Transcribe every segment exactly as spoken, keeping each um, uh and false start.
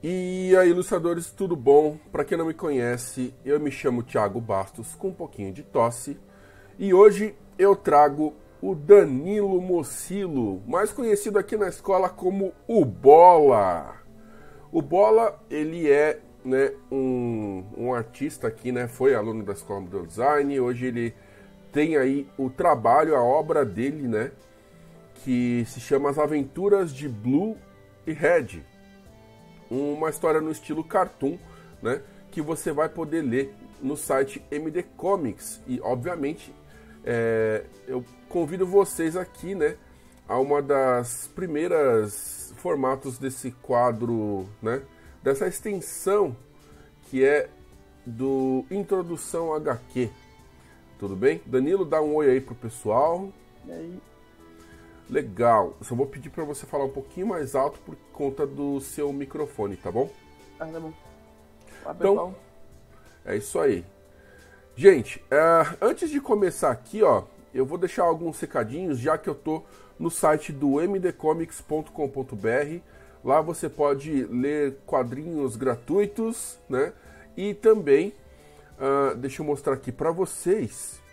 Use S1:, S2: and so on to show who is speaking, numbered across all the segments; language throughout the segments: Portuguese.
S1: E aí, ilustradores, tudo bom? Para quem não me conhece, eu me chamo Thiago Bastos, com um pouquinho de tosse, e hoje eu trago o Danilo Mocilo, mais conhecido aqui na escola como o Bola. O Bola, ele é, né, um, um artista aqui, né, foi aluno da Escola Modelo Design, hoje ele tem aí o trabalho, a obra dele, né, que se chama As Aventuras de Blue e Red. Uma história no estilo cartoon, né, que você vai poder ler no site M D Comics. E, obviamente, é, eu convido vocês aqui, né, a uma das primeiras formatos desse quadro, né, dessa extensão que é do Introdução H Q. Tudo bem? Danilo, dá um oi aí pro pessoal.
S2: E aí?
S1: Legal. Só vou pedir para você falar um pouquinho mais alto por conta do seu microfone, tá bom?
S2: Ah, tá bom. Olá,
S1: então,
S2: pessoal.
S1: É isso aí. Gente, é, antes de começar aqui, ó, eu vou deixar alguns recadinhos, já que eu tô no site do m d comics ponto com ponto b r. Lá você pode ler quadrinhos gratuitos, né? E também, uh, deixa eu mostrar aqui para vocês,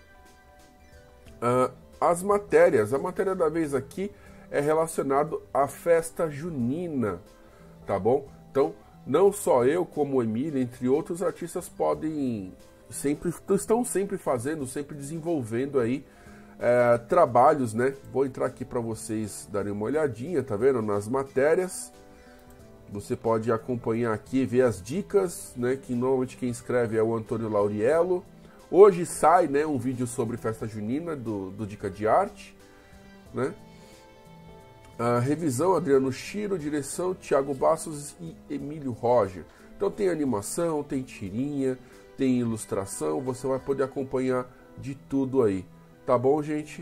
S1: uh, as matérias. A matéria da vez aqui é relacionado à festa junina, tá bom? Então, não só eu, como o Emílio, entre outros artistas, podem sempre, estão sempre fazendo, sempre desenvolvendo aí é, trabalhos, né? Vou entrar aqui para vocês darem uma olhadinha, tá vendo? Nas matérias. Você pode acompanhar aqui, ver as dicas, né? Que normalmente quem escreve é o Antônio Lauriello. Hoje sai, né, um vídeo sobre festa junina do, do Dica de Arte, né? A revisão, Adriano Chiro, direção, Thiago Bastos e Emílio Roger. Então tem animação, tem tirinha, tem ilustração, você vai poder acompanhar de tudo aí. Tá bom, gente?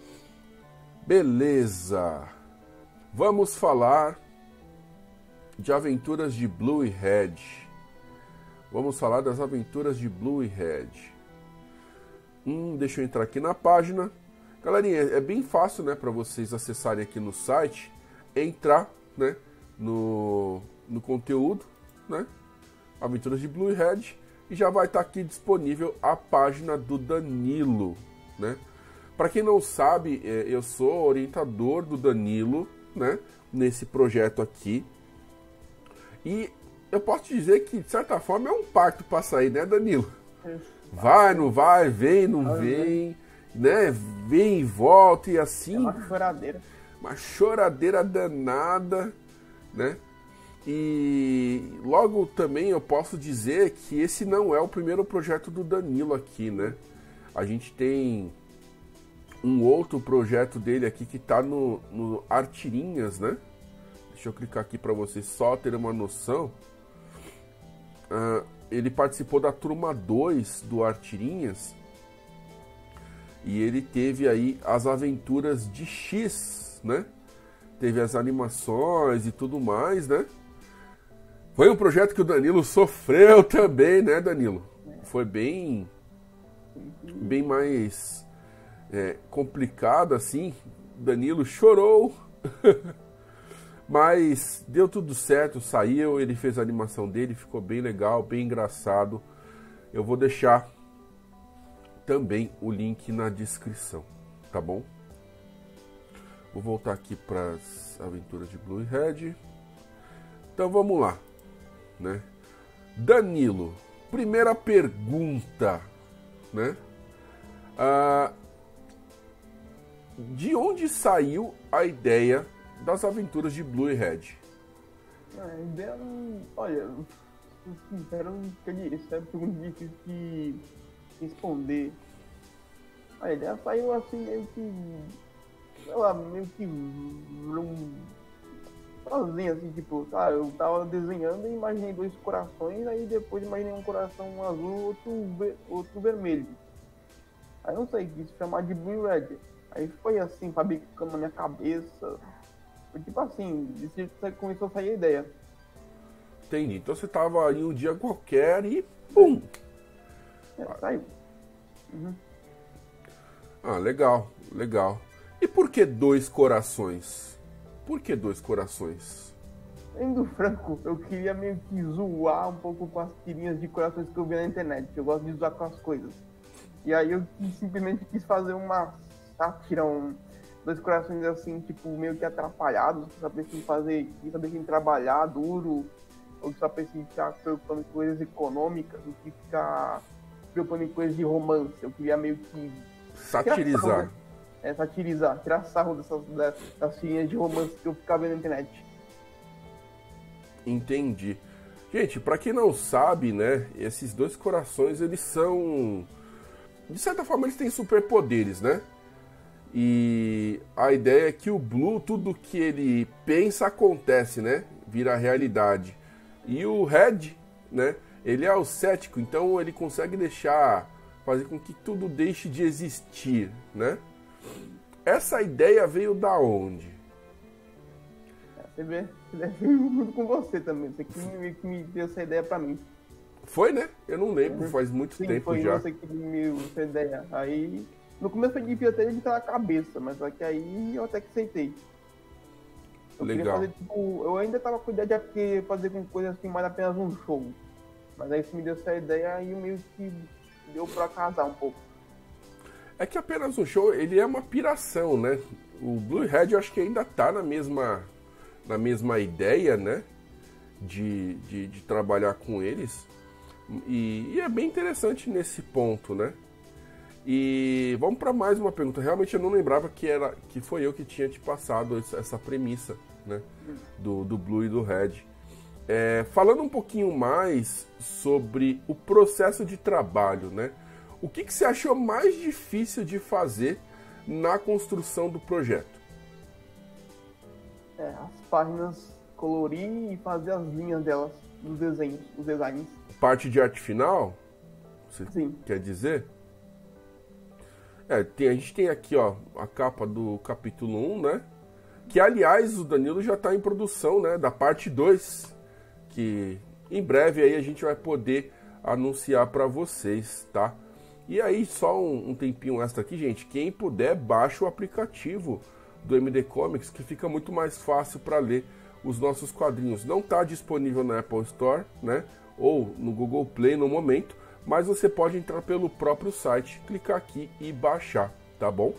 S1: Beleza! Vamos falar de Aventuras de Blue e Red. Vamos falar das Aventuras de Blue e Red. Hum, deixa eu entrar aqui na página. Galerinha, é bem fácil, né, para vocês acessarem aqui no site, entrar, né, no, no conteúdo, né, Aventuras de Blue e Red, e já vai estar aqui disponível a página do Danilo, né. Para quem não sabe, eu sou orientador do Danilo, né, nesse projeto aqui, e eu posso dizer que, de certa forma, é um parto para sair, né, Danilo? Vai, não vai, vem, não vem, né? Vem e volta e assim.
S2: É uma choradeira.
S1: Uma choradeira danada, né? E logo também eu posso dizer que esse não é o primeiro projeto do Danilo aqui, né? A gente tem um outro projeto dele aqui que tá no, no Artirinhas, né? Deixa eu clicar aqui para vocês só terem uma noção. Ah, ele participou da turma dois do Artirinhas e ele teve aí as aventuras de X, né? Teve as animações e tudo mais, né? Foi um projeto que o Danilo sofreu também, né, Danilo? Foi bem, bem mais é, complicado assim. Danilo chorou. Mas deu tudo certo, saiu, ele fez a animação dele, ficou bem legal, bem engraçado. Eu vou deixar também o link na descrição, tá bom? Vou voltar aqui para as aventuras de Blue e Red. Então vamos lá, né? Danilo, primeira pergunta, né? Ah, de onde saiu a ideia das Aventuras de Blue e Red?
S2: A ideia não... Olha, sincero, não entendi. Isso é uma pergunta difícil de responder. A ideia saiu assim, meio que... Sei lá, meio que... Um, sozinho, assim, tipo... Tá, eu tava desenhando e imaginei dois corações, aí depois imaginei um coração azul, outro, ver, outro vermelho. Aí não sei, quis chamar de Blue e Red. Aí foi assim, fabricando na minha cabeça... Foi tipo assim, começou a sair a ideia.
S1: Entendi. Então você tava em um dia qualquer e pum!
S2: É, saiu. Uhum.
S1: Ah, legal, legal. E por que dois corações? Por que dois corações?
S2: Sendo franco, eu queria meio que zoar um pouco com as tirinhas de corações que eu vi na internet. Eu gosto de zoar com as coisas. E aí eu simplesmente quis fazer uma sátira, um, dois corações assim, tipo, meio que atrapalhados, só pensei em fazer, só pensei em trabalhar duro, ou só pensei em ficar preocupando com coisas econômicas, do que ficar preocupando em coisas de romance. Eu queria meio que
S1: Satirizar.
S2: Sarro, né? É, satirizar, tirar sarro dessas, das tirinhas de romance que eu ficava vendo na internet.
S1: Entendi. Gente, pra quem não sabe, né, esses dois corações, eles são... De certa forma, eles têm superpoderes, né? E a ideia é que o Blue, tudo que ele pensa acontece, né? Vira realidade. E o Red, né, ele é o cético, então ele consegue deixar... fazer com que tudo deixe de existir, né? Essa ideia veio da onde?
S2: Você vê, veio junto com você também. Você que me, que me deu essa ideia pra mim.
S1: Foi, né? Eu não lembro, faz muito
S2: Sim,
S1: tempo
S2: foi
S1: já.
S2: Você que me deu essa ideia. Aí, no começo foi difícil até de entrar na cabeça, mas só que aí eu até que aceitei. Eu
S1: Legal.
S2: Fazer, tipo, eu ainda tava com a ideia de fazer com coisa assim, mais apenas um show. Mas aí você me deu essa ideia e meio que deu pra casar um pouco.
S1: É que apenas um show, ele é uma piração, né? O Blue e Red eu acho que ainda tá na mesma, na mesma ideia, né? De, de, de trabalhar com eles. E, e é bem interessante nesse ponto, né? E vamos para mais uma pergunta. Realmente eu não lembrava que, era, que foi eu que tinha te passado essa, essa premissa, né? Do, do Blue e do Red. É, falando um pouquinho mais sobre o processo de trabalho, né? O que, que você achou mais difícil de fazer na construção do projeto?
S2: É, as páginas, colorir e fazer as linhas delas, dos desenhos, os designs.
S1: Parte de arte final? Você
S2: Sim.
S1: quer dizer? É, tem, a gente tem aqui, ó, a capa do capítulo um, né? Que, aliás, o Danilo já está em produção, né? Da parte dois, que em breve aí a gente vai poder anunciar para vocês, tá? E aí, só um, um tempinho extra aqui, gente. Quem puder, baixa o aplicativo do M D Comics, que fica muito mais fácil para ler os nossos quadrinhos. Não está disponível na Apple Store, né? Ou no Google Play no momento, mas você pode entrar pelo próprio site, clicar aqui e baixar, tá bom?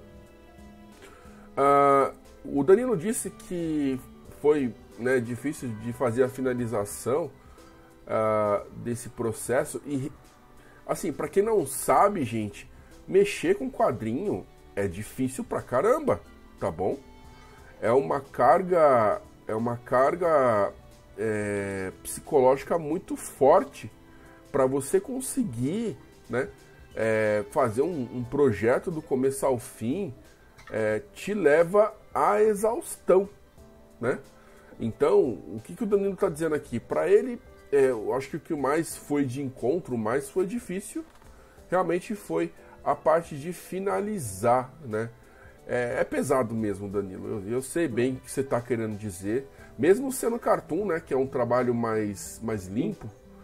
S1: Ah, o Danilo disse que foi, né, difícil de fazer a finalização ah, desse processo e, assim, para quem não sabe, gente, mexer com quadrinho é difícil pra caramba, tá bom? É uma carga, é uma carga é, psicológica muito forte para você conseguir, né, é, fazer um, um projeto do começo ao fim, é, te leva à exaustão, né? Então, o que, que o Danilo está dizendo aqui? Para ele, é, eu acho que o que mais foi de encontro, mais foi difícil, realmente foi a parte de finalizar, né? É, é pesado mesmo, Danilo. Eu, eu sei bem o que você está querendo dizer, mesmo sendo cartoon, né? Que é um trabalho mais, mais limpo,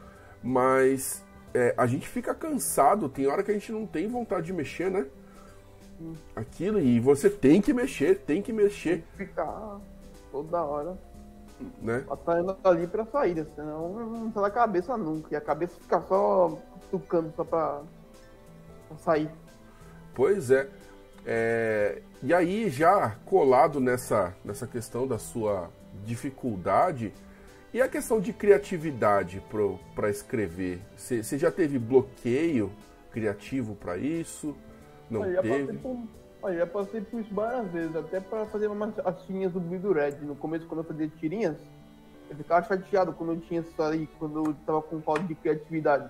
S1: mas é, a gente fica cansado, tem hora que a gente não tem vontade de mexer, né? Aquilo, e você tem que mexer, tem que mexer.
S2: Tem que ficar toda hora,
S1: né?
S2: batalhando ali pra saída, senão não sai da cabeça nunca. E a cabeça fica só tucando só pra, pra sair.
S1: Pois é. é. E aí, já colado nessa, nessa questão da sua dificuldade, e a questão de criatividade para escrever? Você já teve bloqueio criativo para isso? Não
S2: olha,
S1: teve?
S2: Já por, olha, já passei por isso várias vezes, até para fazer umas as tirinhas do Blue do Red. No começo, quando eu fazia tirinhas, eu ficava chateado quando eu tinha isso aí, quando eu tava com falta de criatividade.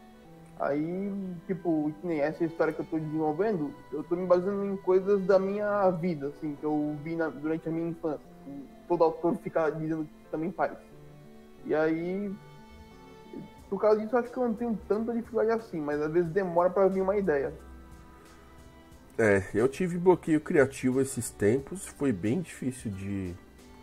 S2: Aí, tipo, que nem essa história que eu tô desenvolvendo, eu tô me baseando em coisas da minha vida, assim, que eu vi na, durante a minha infância. Todo autor fica dizendo que também faz. E aí, por causa disso, eu acho que eu não tenho tanta dificuldade assim, mas às vezes demora pra vir uma ideia.
S1: É, eu tive bloqueio criativo esses tempos, foi bem difícil de,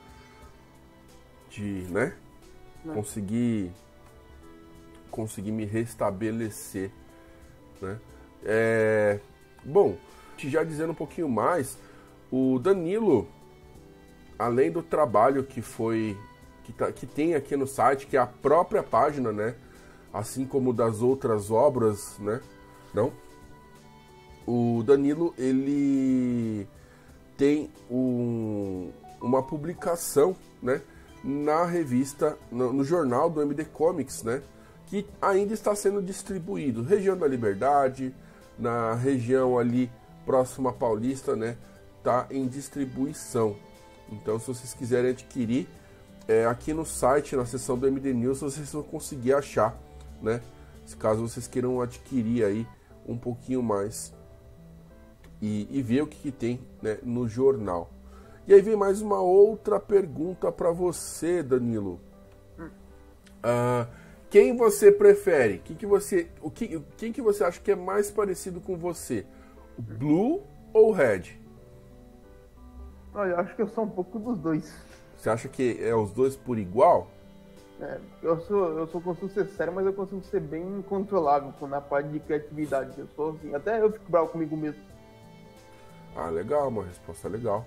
S1: de, né,
S2: Não.
S1: conseguir, conseguir me restabelecer, né. É, bom, já dizendo um pouquinho mais, o Danilo, além do trabalho que foi, que, tá, que tem aqui no site, que é a própria página, né? Assim como das outras obras, né? Não? O Danilo, ele tem um, uma publicação, né? Na revista, no, no jornal do M D Comics, né? Que ainda está sendo distribuído. Região da Liberdade, na região ali próxima à Paulista, né? Tá em distribuição. Então, se vocês quiserem adquirir, é, aqui no site, na seção do M D News, vocês vão conseguir achar, né? Se caso vocês queiram adquirir aí um pouquinho mais e, e ver o que, que tem, né, no jornal. E aí vem mais uma outra pergunta para você, Danilo. Ah, quem você prefere? Quem que você, o que, quem que você acha que é mais parecido com você? O Blue ou o Red?
S2: Olha, eu acho que eu sou um pouco dos dois.
S1: Você acha que é os dois por igual?
S2: É, eu sou, eu sou consigo ser sério, mas eu consigo ser bem controlável na parte de criatividade. Eu sou assim, até eu fico bravo comigo mesmo.
S1: Ah, legal, uma resposta legal.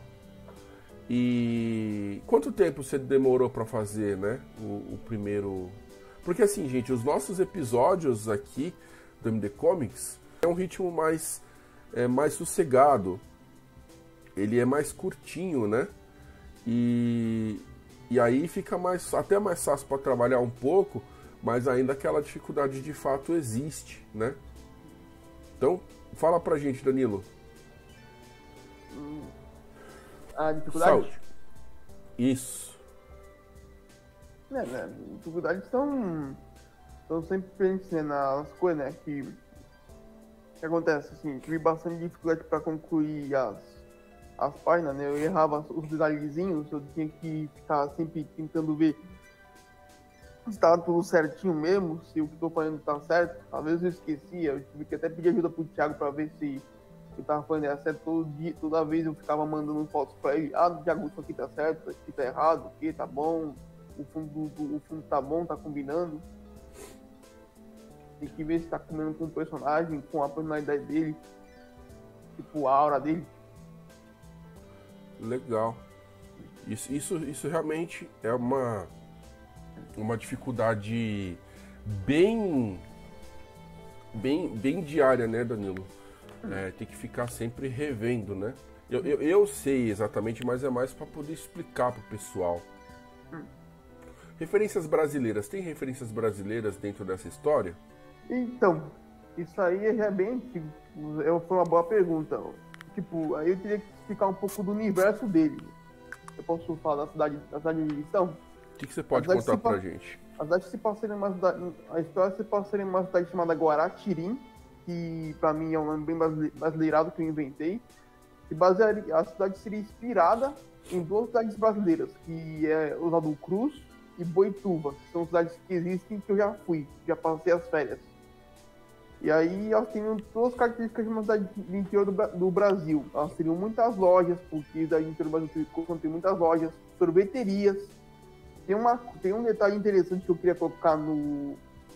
S1: E quanto tempo você demorou para fazer, né, o, o primeiro... Porque assim, gente, os nossos episódios aqui do M D Comics é um ritmo mais, é, mais sossegado. Ele é mais curtinho, né? E, e aí fica mais, até mais fácil para trabalhar um pouco, mas ainda aquela dificuldade de fato existe, né? Então, fala pra gente, Danilo.
S2: A dificuldade?
S1: Saúde. Isso.
S2: É, né? As dificuldades estão, estão sempre presentes, né, nas coisas, né? Que, que acontece, assim, tive bastante dificuldade para concluir as, as páginas, né? Eu errava os detalhezinhos, eu tinha que ficar sempre tentando ver se estava tudo certinho mesmo, se o que estou fazendo está certo. Às vezes eu esquecia, eu tive que até pedir ajuda pro Thiago para ver se eu tava fazendo era certo todo dia, toda vez eu ficava mandando fotos para ele. Ah, Thiago, isso aqui tá certo, isso aqui tá errado, isso aqui tá bom, o fundo, do, o fundo tá bom, tá combinando. Tem que ver se tá combinando com o personagem, com a personalidade dele, tipo a aura dele.
S1: Legal. Isso, isso, isso realmente é uma, uma dificuldade bem, bem, bem diária, né, Danilo? É, tem que ficar sempre revendo, né? Eu, eu, eu sei exatamente, mas é mais para poder explicar pro pessoal. Referências brasileiras. Tem referências brasileiras dentro dessa história?
S2: Então, isso aí já é bem antigo. Eu, foi uma boa pergunta. Tipo, aí eu teria que explicar um pouco do universo dele. Eu posso falar da cidade, da cidade de edição?
S1: O que, que você pode contar pra gente?
S2: A cidade se passa em uma cidade, a história se passa em uma cidade chamada Guaratirim, que pra mim é um nome bem brasileirado que eu inventei. E basearia, a cidade seria inspirada em duas cidades brasileiras, que é Oswaldo Cruz e Boituva, que são cidades que existem que eu já fui, já passei as férias. E aí elas têm todas as características de uma cidade do interior do, do Brasil. Elas teriam muitas lojas, porque a interior do Brasil contém muitas lojas, sorveterias. Tem, uma, tem um detalhe interessante que eu queria colocar no,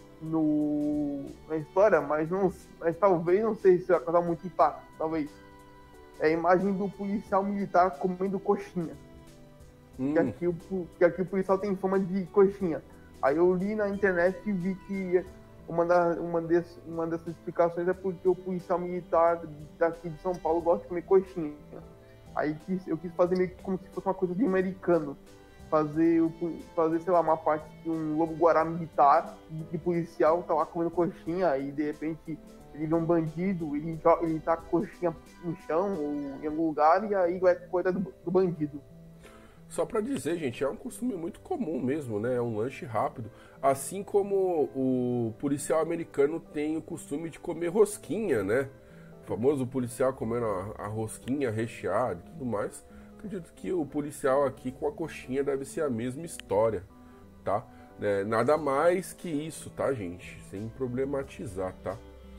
S2: no, na história, mas, não, mas talvez, não sei se vai causar muito impacto, talvez. É a imagem do policial militar comendo coxinha. Hum. Que, aqui, o, que aqui o policial tem fama de coxinha. Aí eu li na internet e vi que uma, da, uma, desse, uma dessas explicações é porque o policial militar daqui de São Paulo gosta de comer coxinha. Aí eu quis fazer meio que como se fosse uma coisa de americano. Fazer, fazer, sei lá, uma parte de um lobo-guará militar, de policial, tá lá comendo coxinha, e de repente ele vê um bandido, ele, joga, ele tá com coxinha no chão ou em algum lugar, e aí vai coisa do, do bandido.
S1: Só pra dizer, gente, é um costume muito comum mesmo, né? É um lanche rápido. Assim como o policial americano tem o costume de comer rosquinha, né? O famoso policial comendo a, a rosquinha recheada e tudo mais. Acredito que o policial aqui com a coxinha deve ser a mesma história, tá? É, nada mais que isso, tá, gente? Sem problematizar, tá?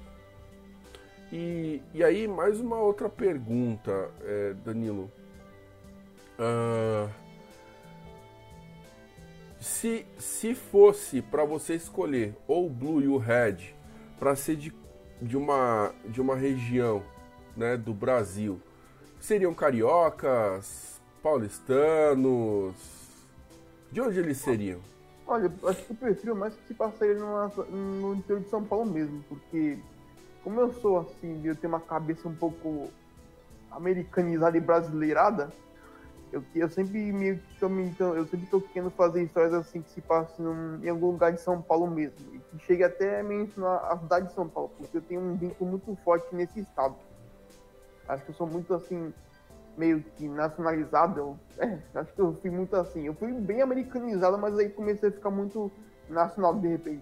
S1: E, e aí, mais uma outra pergunta, é, Danilo. Uh, se, se fosse para você escolher ou o Blue e o Red para ser de, de, uma, de uma região, né, do Brasil, seriam cariocas, paulistanos? De onde eles seriam?
S2: Olha, acho que eu prefiro mais que se passaria numa, no interior de São Paulo mesmo, porque como eu sou assim, eu tenho uma cabeça um pouco americanizada e brasileirada, eu, eu sempre meio que tô, então, eu sempre tô querendo fazer histórias assim que se passem em algum lugar de São Paulo mesmo, e que chegue até a mencionar a cidade de São Paulo, porque eu tenho um vínculo muito forte nesse estado. Acho que eu sou muito assim, meio que nacionalizado. Eu, é, acho que eu fui muito assim. Eu fui bem americanizado, mas aí comecei a ficar muito nacional de repente.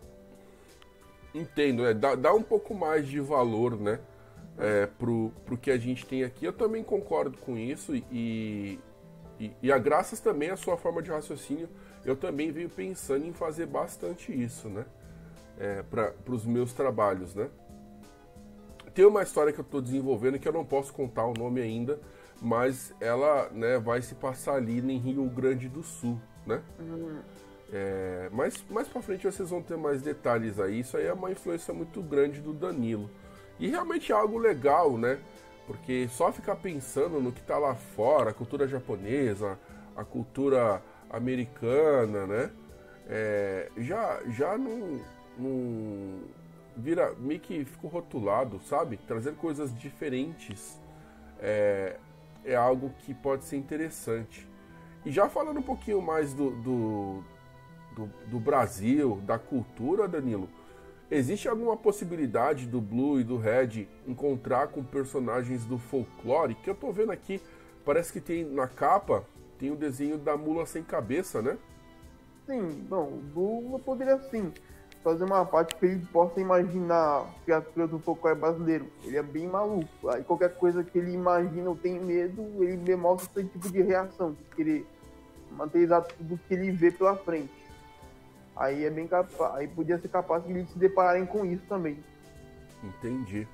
S1: Entendo, é, dá, dá um pouco mais de valor, né? É, pro, pro que a gente tem aqui. Eu também concordo com isso e, e, e a graças também à sua forma de raciocínio, eu também venho pensando em fazer bastante isso, né? É, para os meus trabalhos, né? Tem uma história que eu estou desenvolvendo que eu não posso contar o nome ainda, mas ela, né, vai se passar ali em Rio Grande do Sul, né?
S2: Uhum.
S1: É, mas mais pra frente vocês vão ter mais detalhes aí. Isso aí é uma influência muito grande do Danilo. E realmente é algo legal, né? Porque só ficar pensando no que tá lá fora, a cultura japonesa, a cultura americana, né? É, já já não, não vira, meio que ficou rotulado, sabe? Trazer coisas diferentes é, é algo que pode ser interessante. E já falando um pouquinho mais do, do, do, do Brasil, da cultura, Danilo, existe alguma possibilidade do Blue e do Red encontrar com personagens do folclore? Que eu tô vendo aqui, parece que tem na capa, tem o desenho da mula sem cabeça, né?
S2: Sim, bom, o Blue poderia sim fazer uma parte que ele possa imaginar criaturas do folclore brasileiro. Ele é bem maluco. Aí qualquer coisa que ele imagina ou tem medo, ele demonstra esse tipo de reação, de querer materializar tudo que ele vê pela frente. Aí é bem capaz, aí podia ser capaz de eles se depararem com isso também.
S1: Entendi.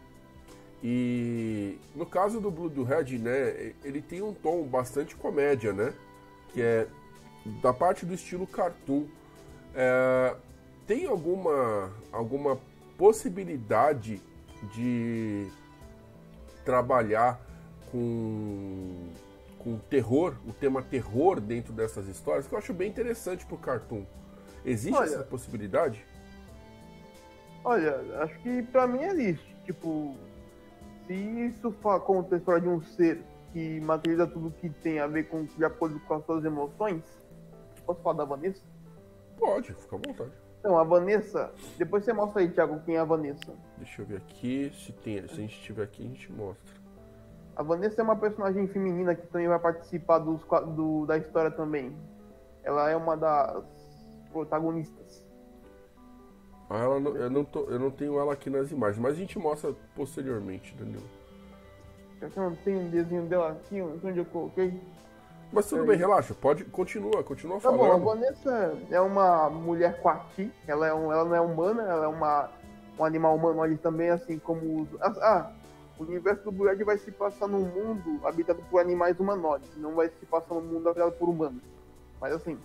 S1: E no caso do Blue do Red, né, ele tem um tom bastante comédia, né? Que é da parte do estilo cartoon. É, tem alguma, alguma possibilidade de trabalhar com, com terror, o tema terror dentro dessas histórias, que eu acho bem interessante pro cartoon. Existe
S2: Olha,
S1: essa possibilidade?
S2: Olha, acho que pra mim existe. Tipo, se isso for conta a história de um ser que materializa tudo que tem a ver com, de acordo com as suas emoções, posso falar da Vanessa?
S1: Pode, fica à vontade.
S2: Então, a Vanessa, depois você mostra aí, Thiago, quem é a Vanessa.
S1: Deixa eu ver aqui, se, tem, se a gente estiver aqui, a gente mostra.
S2: A Vanessa é uma personagem feminina que também vai participar dos, do, da história também. Ela é uma das protagonistas.
S1: Ah, ela não, eu, não tô, eu não tenho ela aqui nas imagens, mas a gente mostra posteriormente, Danilo.
S2: Eu não tenho um desenho dela aqui, onde eu coloquei.
S1: Mas tudo
S2: É
S1: bem,
S2: isso.
S1: relaxa, pode, continua, continua
S2: Tá
S1: falando.
S2: bom, a Vanessa é uma mulher coati, ela, é um, ela não é humana, ela é uma, um animal humanoide também, assim como os... Ah, o universo do Blue Red vai se passar num mundo habitado por animais humanoides, não vai se passar num mundo habitado por humanos. Mas assim...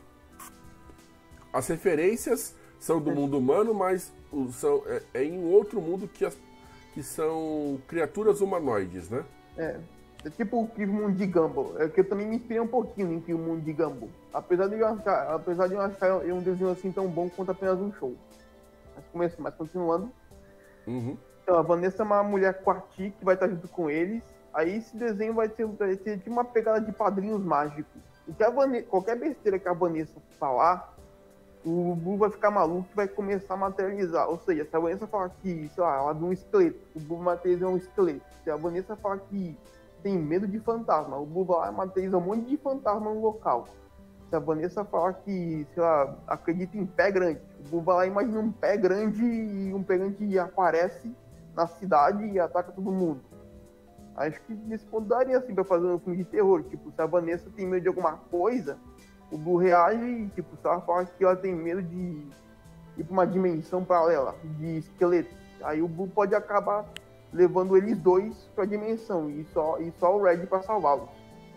S1: As referências são do mundo humano, mas o- são, é, é em outro mundo que, as, que são criaturas humanoides, né?
S2: É, é tipo o Incrível Mundo de Gumball. É que eu também me inspirei um pouquinho no Incrível Mundo de Gumball. Apesar de eu achar, apesar de eu achar um desenho assim tão bom quanto apenas um show. Mas, começo, mas continuando.
S1: Uhum.
S2: Então, a Vanessa é uma mulher quarti que vai estar junto com eles. Aí esse desenho vai ser, vai ser tipo uma pegada de Padrinhos Mágicos. O que a Vanessa, qualquer besteira que a Vanessa falar, o Blue vai ficar maluco e vai começar a materializar. Ou seja, se a Vanessa falar que, sei lá, ela viu um esqueleto, o Blue materializa um esqueleto. Se a Vanessa falar que tem medo de fantasma, o Blue vai lá e materializa um monte de fantasma no local. Se a Vanessa falar que, sei lá, acredita em pé grande, o Blue vai lá e imagina um pé grande e um pé grande aparece na cidade e ataca todo mundo. Acho que nesse ponto daria assim pra fazer um filme de terror. Tipo, se a Vanessa tem medo de alguma coisa, o Blue reage e, tipo, se ela fala que ela tem medo de ir pra uma dimensão paralela, de esqueleto, aí o Blue pode acabar levando eles dois pra dimensão e só, e só o Red pra salvá-los.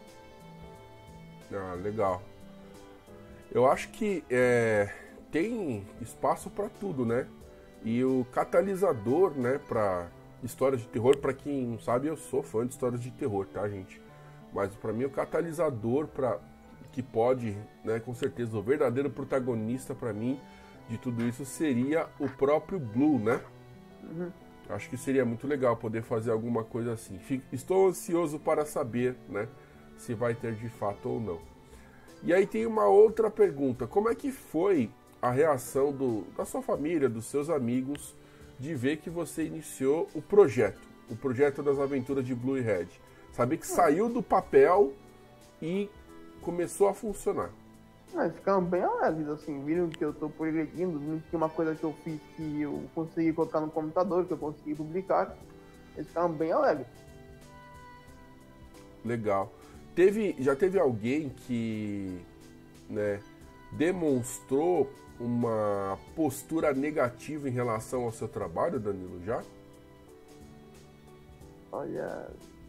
S1: Ah, legal. Eu acho que é, tem espaço para tudo, né? E o catalisador, né, para histórias de terror, para quem não sabe, eu sou fã de histórias de terror, tá, gente? Mas para mim o catalisador para que pode, né, com certeza, o verdadeiro protagonista para mim de tudo isso seria o próprio Blue, né?
S2: Uhum.
S1: Acho que seria muito legal poder fazer alguma coisa assim. Fico, estou ansioso para saber, né, se vai ter de fato ou não. E aí tem uma outra pergunta. Como é que foi a reação do, da sua família, dos seus amigos, de ver que você iniciou o projeto, o projeto das aventuras de Blue e Red? Saber que saiu do papel e começou a funcionar.
S2: Mas ficaram bem alegres, assim, viram que eu tô progredindo, viram que uma coisa que eu fiz que eu consegui colocar no computador, que eu consegui publicar, eles ficaram bem alegres.
S1: Legal. Teve, já teve alguém que, né, demonstrou uma postura negativa em relação ao seu trabalho, Danilo, já?
S2: Olha...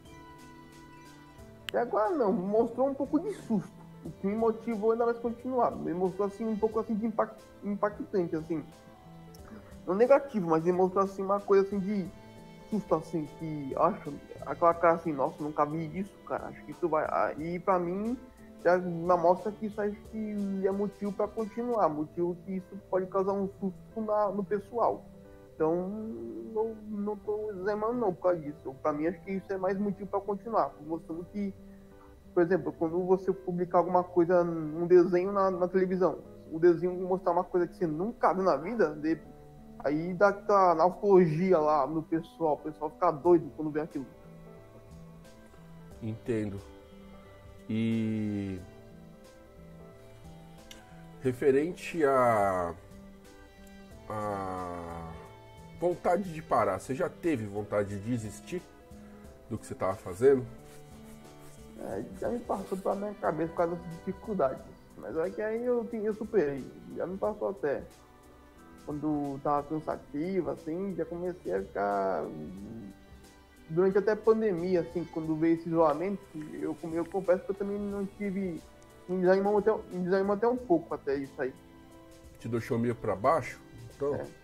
S2: E agora não, mostrou um pouco de susto. O que me motivou ainda mais continuar. Me mostrou assim um pouco assim de impact, impactante, assim. Não negativo, mas me mostrou assim uma coisa assim de susto, assim, que acho, aquela cara assim, nossa, nunca vi isso, cara. Acho que isso vai. E pra mim, já mostra que isso acho que é motivo pra continuar, motivo que isso pode causar um susto na, no pessoal. Então, não, não tô desanimando não por causa disso. Pra mim, acho que isso é mais motivo pra continuar, mostrando que, por exemplo, quando você publicar alguma coisa, um desenho na, na televisão, o desenho mostrar uma coisa que você nunca viu na vida, de, aí dá aquela nostalgia lá no pessoal, o pessoal fica doido quando vê aquilo.
S1: Entendo. E referente a, a vontade de parar, você já teve vontade de desistir do que você estava fazendo?
S2: É, já me passou pela minha cabeça por causa das dificuldades. Mas é que aí eu, eu superei. Já me passou até. Quando tava cansativo, assim, já comecei a ficar. Durante até a pandemia, assim, quando veio esse isolamento, eu, eu confesso que eu também não tive. Me desanimou até, me desanimou até um pouco até isso aí.
S1: Te deixou meio para baixo? Então.
S2: É.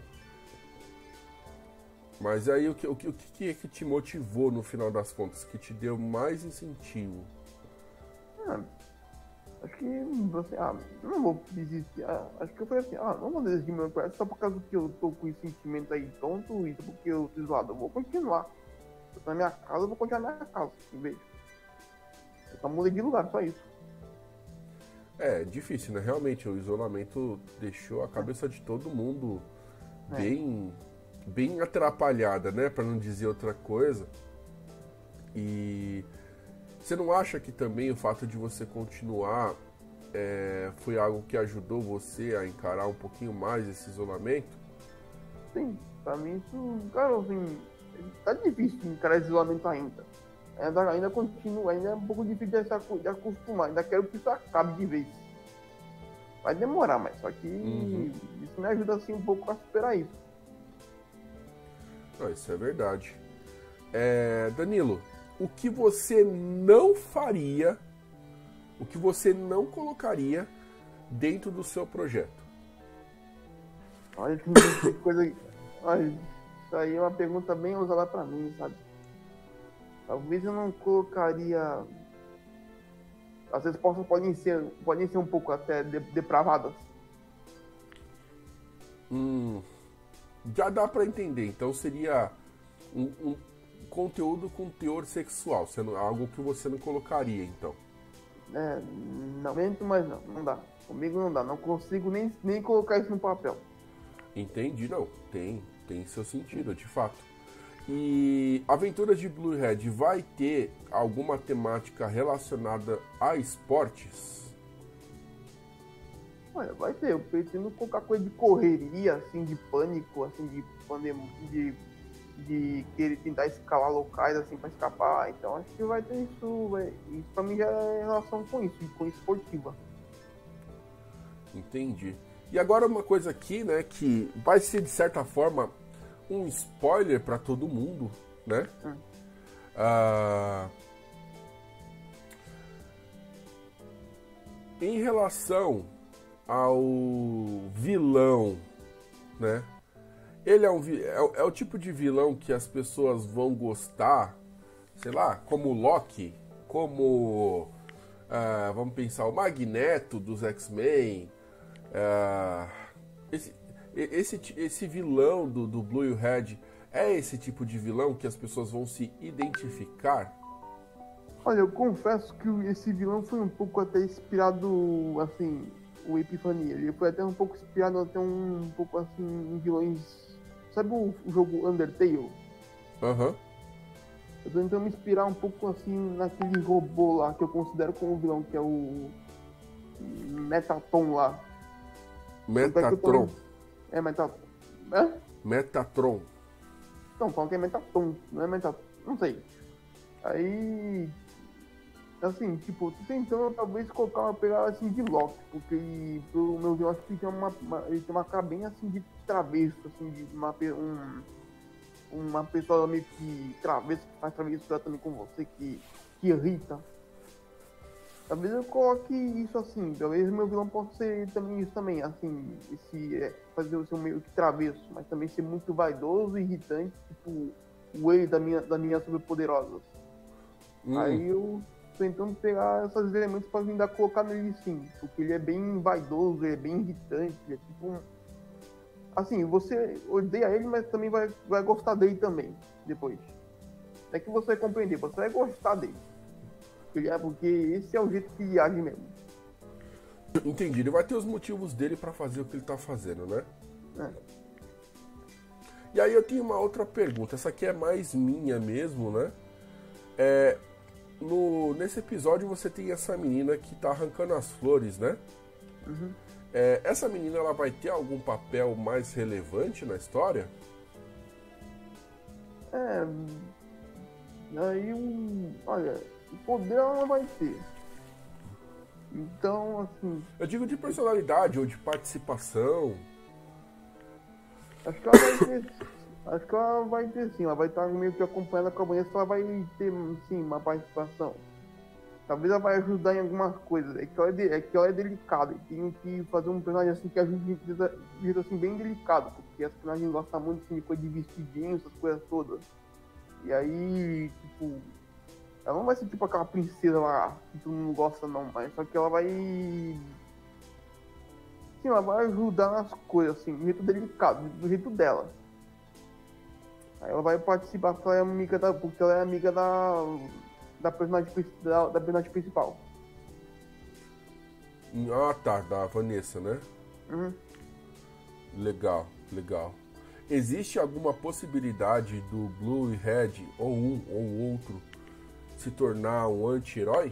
S1: Mas aí o que, o, que, o que é que te motivou no final das contas? Que te deu mais incentivo?
S2: Ah, acho que você, ah, eu não vou desistir. Ah, acho que eu falei assim, ah, não vou desistir meu projeto só por causa que eu tô com esse sentimento aí tonto, isso porque eu tô isolado. Eu vou continuar. Eu tô na minha casa, eu vou continuar na minha casa, em vez. Eu só mudei de lugar, só isso.
S1: É, difícil, né? Realmente, o isolamento deixou a cabeça de todo mundo
S2: É.
S1: bem... bem atrapalhada, né, para não dizer outra coisa. E você não acha que também o fato de você continuar é, foi algo que ajudou você a encarar um pouquinho mais esse isolamento?
S2: Sim, pra mim isso, cara, assim, tá difícil de encarar esse isolamento ainda. Ainda, ainda continua, ainda é um pouco difícil de, se, de acostumar, ainda quero que isso acabe de vez. Vai demorar, mas só que
S1: Uhum.
S2: isso me ajuda assim um pouco a superar isso.
S1: Ah, isso é verdade. É, Danilo, o que você não faria, o que você não colocaria dentro do seu projeto?
S2: Olha, tem coisa. Olha, isso aí é uma pergunta bem usada pra mim, sabe? Talvez eu não colocaria. As respostas podem ser, podem ser um pouco até de, depravadas.
S1: Hum, já dá pra entender. Então seria um, um conteúdo com teor sexual, sendo algo que você não colocaria, então.
S2: É, não mente, mas não, não dá. Comigo não dá, não consigo nem, nem colocar isso no papel.
S1: Entendi, não. Tem, tem seu sentido, de fato. E Aventuras de Blue Red vai ter alguma temática relacionada a esportes?
S2: Olha, vai ter, eu pretendo colocar coisa de correria, assim, de pânico, assim, de pandemia, de, de querer tentar escalar locais, assim, pra escapar. Então acho que vai ter isso, vai, isso pra mim já é em relação com isso, com esportiva.
S1: Entendi. E agora uma coisa aqui, né, que vai ser de certa forma um spoiler para todo mundo, né?
S2: Hum.
S1: Ah, em relação ao vilão, né? Ele é, um, é, é o tipo de vilão que as pessoas vão gostar, sei lá, como Loki, como ah, vamos pensar, o Magneto dos X-Men, ah, esse, esse, esse vilão do, do Blue e o Red é esse tipo de vilão que as pessoas vão se identificar?
S2: Olha, eu confesso que esse vilão foi um pouco até inspirado, assim, o Epifania. Ele foi até um pouco inspirado até um, um pouco assim em vilões. Sabe o, o jogo Undertale?
S1: Aham. Uhum.
S2: Eu tô tentando me inspirar um pouco assim naquele robô lá que eu considero como vilão, que é o Metatron lá.
S1: Metatron.
S2: Tô... É Metatron. É?
S1: Metatron.
S2: Não, falam que é Metatron, não é Metatron. Não sei. Aí. Assim, tipo, tô tentando talvez colocar uma pegada assim de Loki, porque ele, pro meu vilão acho que ele tem uma, uma, ele tem uma cara bem assim de travesso, assim, de uma, um, uma pessoa meio que travesso, que faz travessura também com você, que, que irrita. Talvez eu coloque isso assim, talvez meu vilão possa ser também isso também, assim, esse, é, fazer o seu meio que travesso, mas também ser muito vaidoso e irritante, tipo o Whey da minha, da minha superpoderosa. Hum. Aí eu tentando pegar esses elementos para ainda colocar nele sim, porque ele é bem vaidoso, ele é bem irritante, ele é tipo um... Assim, você odeia ele, mas também vai, vai gostar dele também, depois. Não é que você vai compreender, você vai gostar dele. Porque esse é o jeito que ele age mesmo.
S1: Entendi, ele vai ter os motivos dele para fazer o que ele tá fazendo, né?
S2: É.
S1: E aí eu tenho uma outra pergunta, essa aqui é mais minha mesmo, né? É... No, nesse episódio você tem essa menina que tá arrancando as flores, né?
S2: Uhum.
S1: É, essa menina ela vai ter algum papel mais relevante na história?
S2: É. Aí um. Olha, o poder ela não vai ter. Então, assim.
S1: Eu digo de personalidade ou de participação.
S2: Acho que ela vai ter. Acho que ela vai ter sim, ela vai estar meio que acompanhando a campanha, ela vai ter sim uma participação. Talvez ela vai ajudar em algumas coisas. É que ela é, de, é, que ela é delicada. E tem que fazer um personagem assim que ajude de jeito assim bem delicado. Porque as personagens gostam muito assim, de coisa de vestidinho, essas coisas todas. E aí, tipo. Ela não vai ser tipo aquela princesa lá que todo mundo gosta não, mas só que ela vai. Sim, ela vai ajudar nas coisas, assim, do jeito delicado, do jeito dela. Aí ela vai participar porque ela é amiga da. Porque ela é amiga da. Da personagem, da, da personagem principal.
S1: Ah tá, da Vanessa, né?
S2: Uhum.
S1: Legal, legal. Existe alguma possibilidade do Blue e Red, ou um ou outro, se tornar um anti-herói?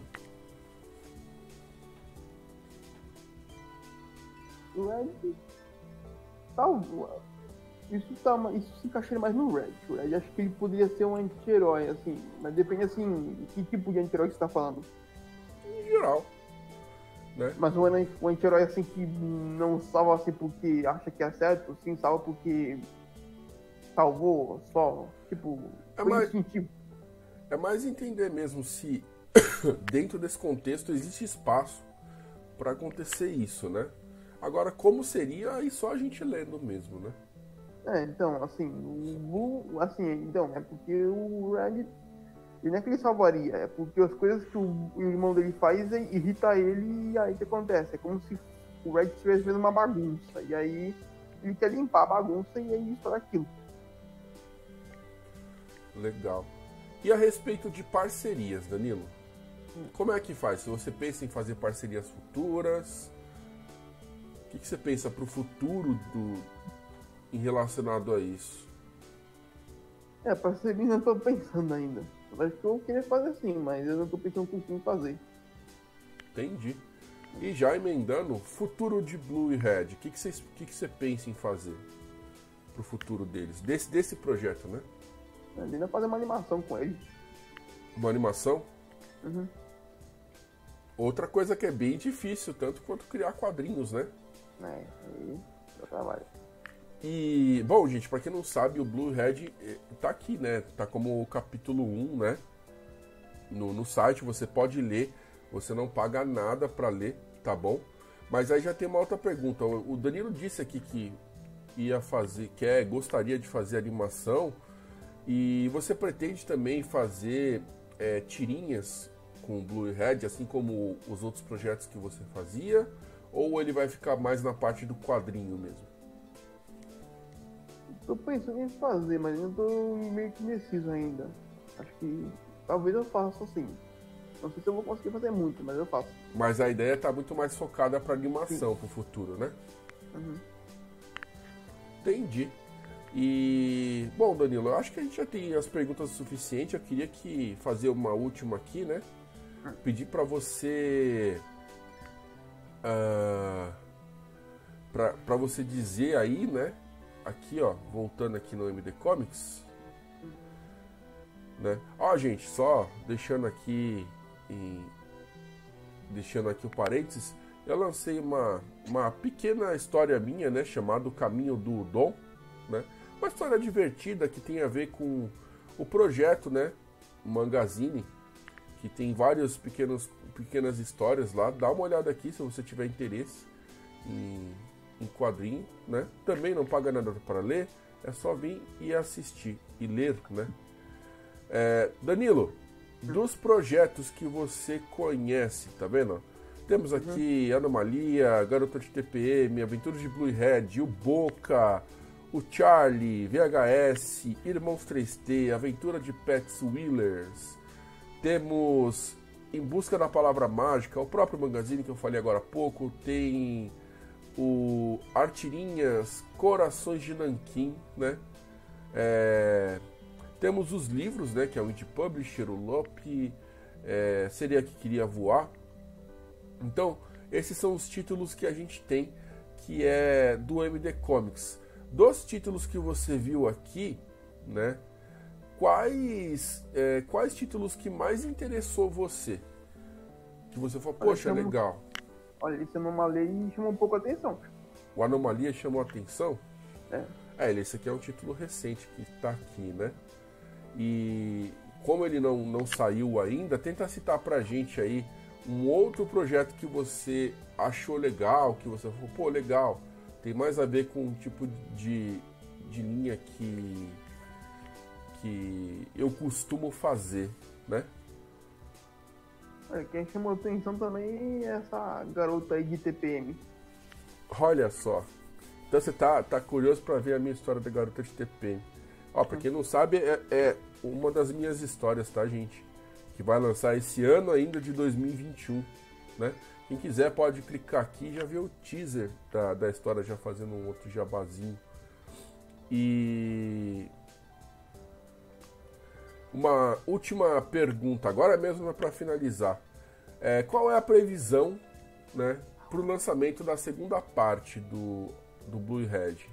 S2: O Red. Talvez. Isso, tá, isso se encaixaria mais no Red. O Red acho que ele poderia ser um anti-herói, assim. Mas depende, assim, que tipo de anti-herói você tá falando.
S1: Em geral. Né?
S2: Mas um anti-herói, assim, que não salva, assim, porque acha que é certo, sim, salva porque salvou só. Tipo,
S1: é
S2: foi
S1: mais,
S2: instintivo.
S1: É mais entender mesmo se dentro desse contexto existe espaço para acontecer isso, né? Agora, como seria, aí só a gente lendo mesmo, né?
S2: É, então, assim, o assim, então, é porque o Red, ele não é que ele salvaria, é porque as coisas que o irmão dele faz irrita ele e aí o que acontece? É como se o Red estivesse vendo uma bagunça, e aí ele quer limpar a bagunça e aí isso aquilo.
S1: Legal. E a respeito de parcerias, Danilo? Como é que faz? Se você pensa em fazer parcerias futuras, o que, que você pensa para o futuro do... em relacionado a isso?
S2: É, parceria não tô pensando ainda. Eu acho que eu queria fazer sim, mas eu não tô pensando com quem fazer.
S1: Entendi. E já emendando, futuro de Blue e Red, o que, que, você, que, que você pensa em fazer pro futuro deles? Desse, desse projeto, né?
S2: Ainda fazer uma animação com eles.
S1: Uma animação?
S2: Uhum.
S1: Outra coisa que é bem difícil, tanto quanto criar quadrinhos, né?
S2: É, aí dá trabalho.
S1: E, bom, gente, pra quem não sabe, o Blue Red tá aqui, né? Tá como o capítulo um, né? No, no site, você pode ler, você não paga nada pra ler, tá bom? Mas aí já tem uma outra pergunta. O Danilo disse aqui que ia fazer, quer, gostaria de fazer animação, e você pretende também fazer é, tirinhas com o Bluehead, assim como os outros projetos que você fazia? Ou ele vai ficar mais na parte do quadrinho mesmo?
S2: Tô pensando em fazer, mas eu tô meio que indeciso ainda. Acho que talvez eu faça assim. Não sei se eu vou conseguir fazer muito, mas eu faço.
S1: Mas a ideia tá muito mais focada para animação, Sim. pro futuro, né?
S2: Uhum.
S1: Entendi. E, bom, Danilo, eu acho que a gente já tem as perguntas suficientes. Eu queria que fazer uma última aqui, né? Pedir para você... Uh, para você dizer aí, né? Aqui, ó, voltando aqui no M D Comics, né? Ó, gente, só deixando aqui em, deixando aqui o parênteses, eu lancei uma, uma pequena história minha, né, chamada O Caminho do Dom, né? Uma história divertida que tem a ver com o projeto, né, Mangazine, que tem várias pequenas, pequenas histórias lá. Dá uma olhada aqui se você tiver interesse em, em quadrinho, né? Também não paga nada para ler, é só vir e assistir e ler, né? É, Danilo, dos projetos que você conhece, tá vendo? Temos aqui uhum. Anomalia, Garota de T P M, Aventuras de Bluehead, o Boca, o Charlie, V H S, Irmãos três T, Aventura de Pets Wheelers. Temos Em Busca da Palavra Mágica, o próprio Mangazine que eu falei agora há pouco. Tem o Artirinhas, Corações de Nanquim, né? É... Temos os livros, né? Que é o Indie Publisher, o Lope, é... Seria Que Queria Voar. Então, esses são os títulos que a gente tem, que é do M D Comics. Dos títulos que você viu aqui, né? Quais, é, quais títulos que mais interessou você? Que você falou, poxa,
S2: olha,
S1: legal.
S2: Olha, esse Anomalia chamou um pouco a atenção.
S1: O Anomalia chamou a atenção?
S2: É.
S1: É, esse aqui é um título recente que está aqui, né? E como ele não, não saiu ainda, tenta citar pra gente aí um outro projeto que você achou legal, que você falou, pô, legal. Tem mais a ver com o tipo de, de linha que... que eu costumo fazer, né?
S2: É, quem chamou atenção também é essa garota aí de T P M.
S1: Olha só. Então você tá, tá curioso para ver a minha história da garota de T P M. Ó, pra quem não sabe, é, é uma das minhas histórias, tá, gente? Que vai lançar esse ano ainda de dois mil e vinte e um, né? Quem quiser pode clicar aqui e já ver o teaser da, da história, já fazendo um outro jabazinho. E... uma última pergunta, agora mesmo é para finalizar. É, qual é a previsão, né, para o lançamento da segunda parte do, do Bluehead?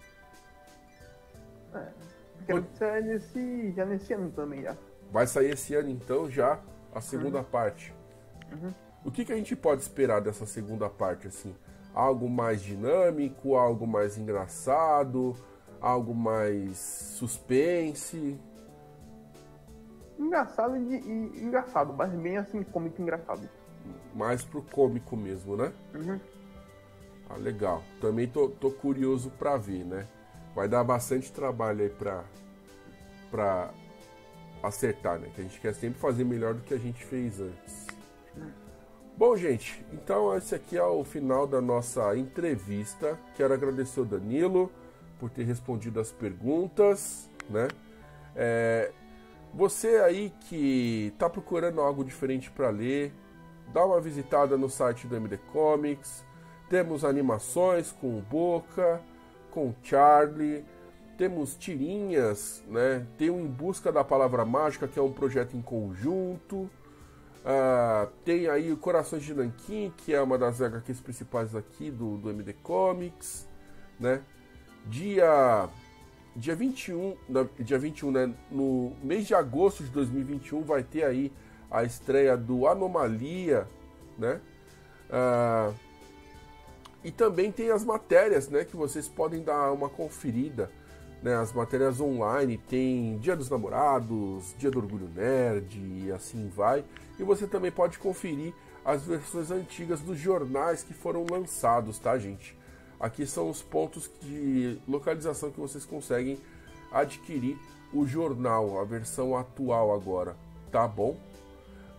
S2: É, quero que saia nesse, já nesse ano também, já.
S1: Vai sair esse ano então já a segunda uhum. parte.
S2: Uhum.
S1: O que, que a gente pode esperar dessa segunda parte, assim? Algo mais dinâmico, algo mais engraçado, algo mais suspense?
S2: Engraçado e, e engraçado, mas bem assim, cômico engraçado.
S1: Mais pro cômico mesmo, né?
S2: Uhum.
S1: Ah, legal. Também tô, tô curioso pra ver, né? Vai dar bastante trabalho aí pra, pra acertar, né? Que a gente quer sempre fazer melhor do que a gente fez antes. Uhum. Bom, gente, então esse aqui é o final da nossa entrevista. Quero agradecer o Danilo por ter respondido as perguntas, né? É, você aí que está procurando algo diferente para ler, dá uma visitada no site do M D Comics. Temos animações com o Boca, com o Charlie, temos tirinhas, né? Tem o Em Busca da Palavra Mágica, que é um projeto em conjunto. Uh, tem aí o Corações de Nanquim, que é uma das H Qs principais aqui do, do M D Comics, né? Dia, dia vinte e um, dia vinte e um, né? No mês de agosto de dois mil e vinte e um vai ter aí a estreia do Anomalia, né? Uh, e também tem as matérias, né? Que vocês podem dar uma conferida, né? As matérias online, tem Dia dos Namorados, Dia do Orgulho Nerd e assim vai. E você também pode conferir as versões antigas dos jornais que foram lançados, tá, gente? Aqui são os pontos de localização que vocês conseguem adquirir o jornal, a versão atual agora, tá bom?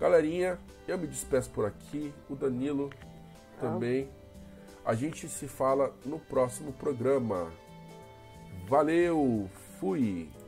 S1: Galerinha, eu me despeço por aqui, o Danilo também. A gente se fala no próximo programa. Valeu, fui!